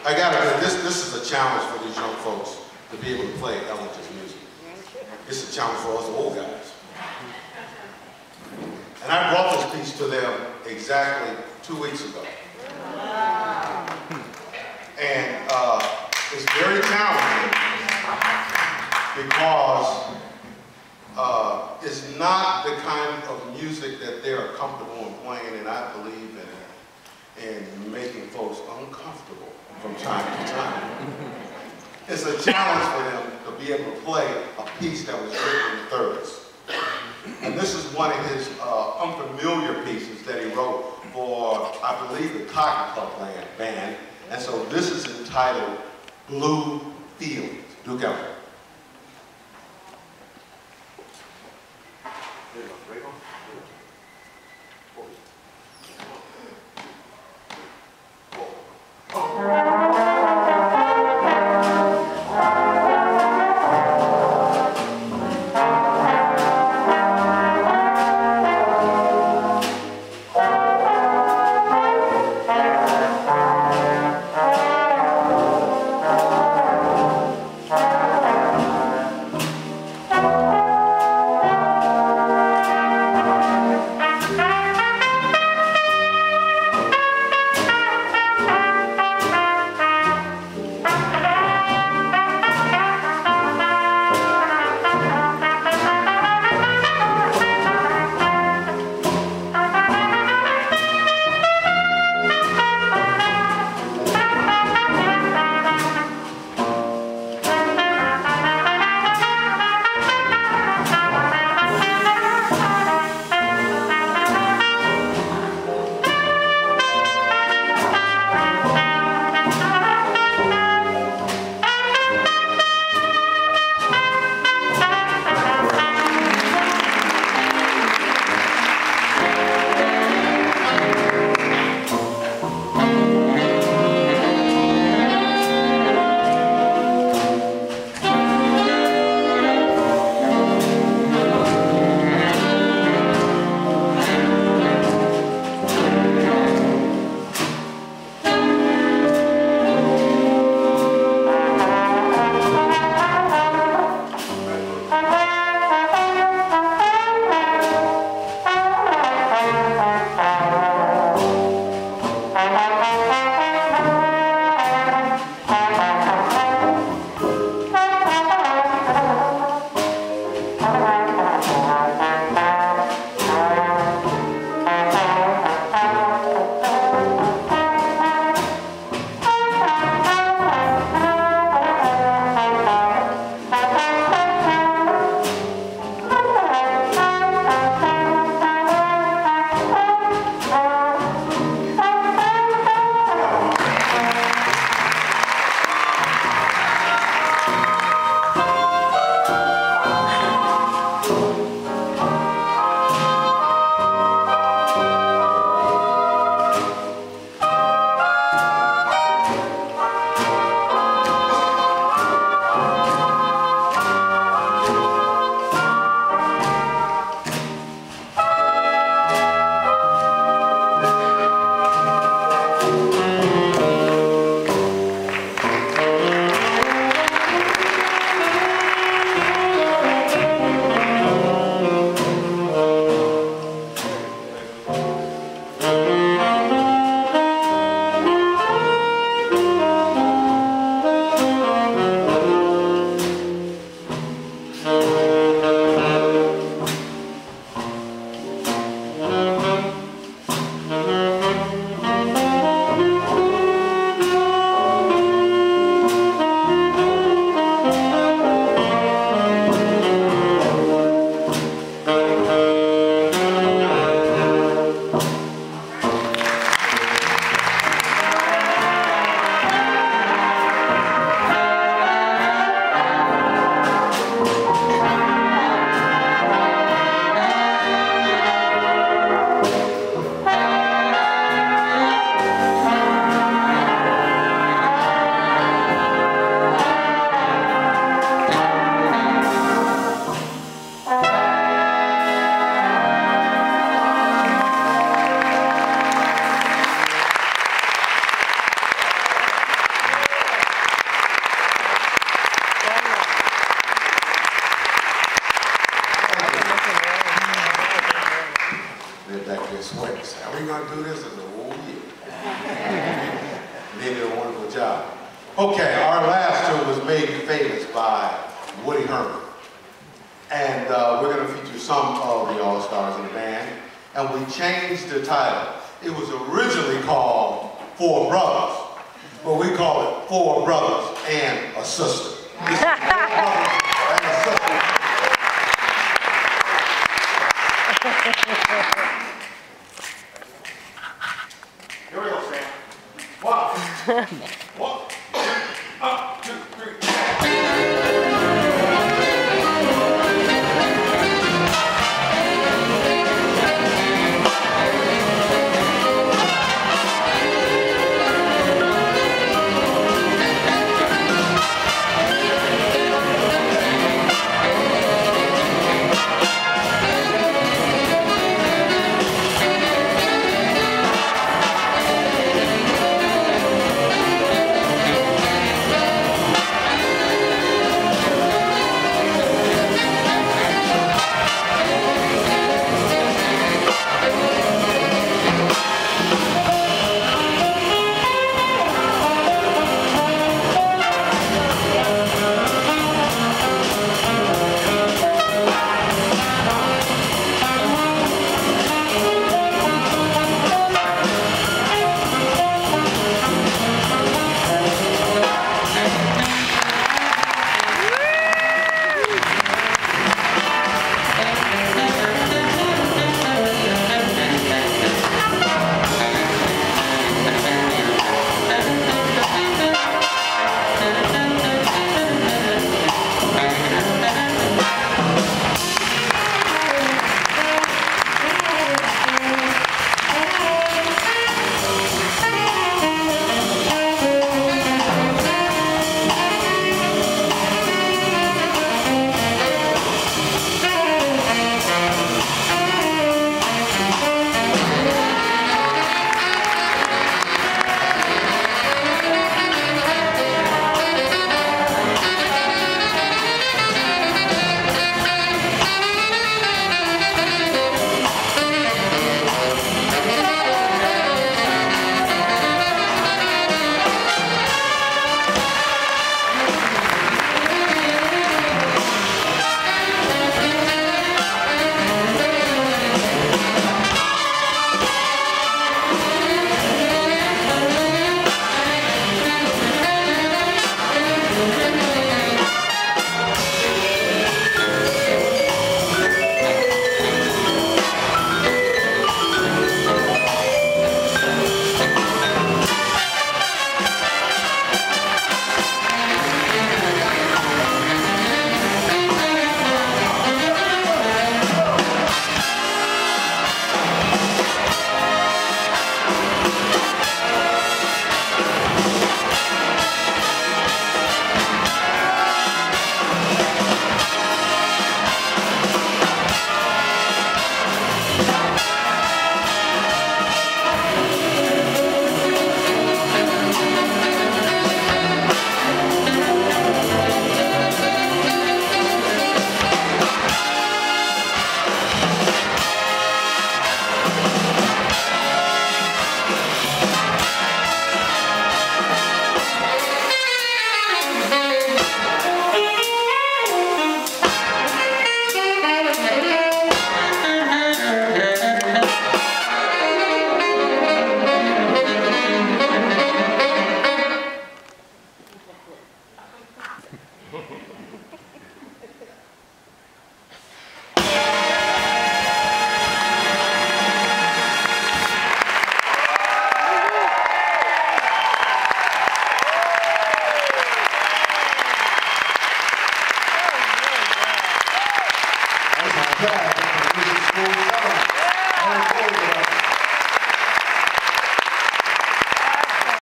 I gotta admit, this is a challenge for these young folks to be able to play Ellington's music. It's a challenge for us old guys. And I brought this piece to them exactly 2 weeks ago. And it's very challenging because it's not the kind of music that they are comfortable in playing, and I believe in making folks uncomfortable from time to time. It's a challenge for them to be able to play a piece that was written in thirds. And this is one of his unfamiliar pieces that he wrote for, I believe, the Cotton Club band. And so this is entitled Blue Fields. Duke Ellington. They did a wonderful job. Okay, our last tune was made famous by Woody Herman. And we're going to feature some of the all-stars in the band. And we changed the title. It was originally called Four Brothers, but we call it Four Brothers and a Sister. This is Four Brothers and a Sister. Here we go, Sam. 1, 1.